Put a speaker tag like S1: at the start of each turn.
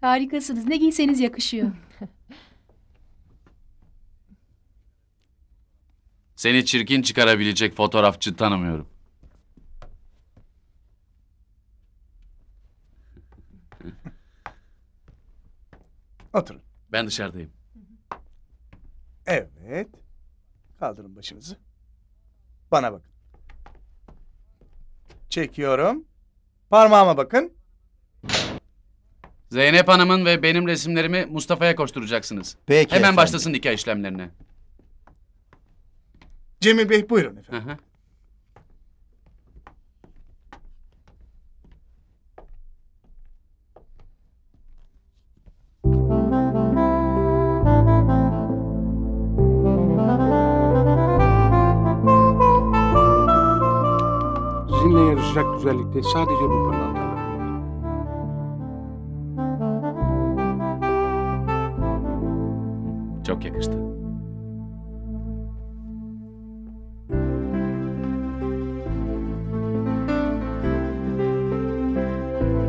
S1: Harikasınız. Ne giyseniz yakışıyor.
S2: Seni çirkin çıkarabilecek fotoğrafçı tanımıyorum.
S3: Oturun.
S2: Ben dışarıdayım.
S3: Evet. Kaldırın başınızı. Bana bakın. Çekiyorum. Parmağıma bakın.
S2: Zeynep Hanım'ın ve benim resimlerimi Mustafa'ya koşturacaksınız.
S3: Peki
S2: Hemen
S3: efendim.
S2: başlasın nikah işlemlerine.
S3: Cemil Bey buyurun
S2: Hı
S3: efendim.
S2: hı.
S4: Sizinle yarışacak güzellikte sadece bu pırlanta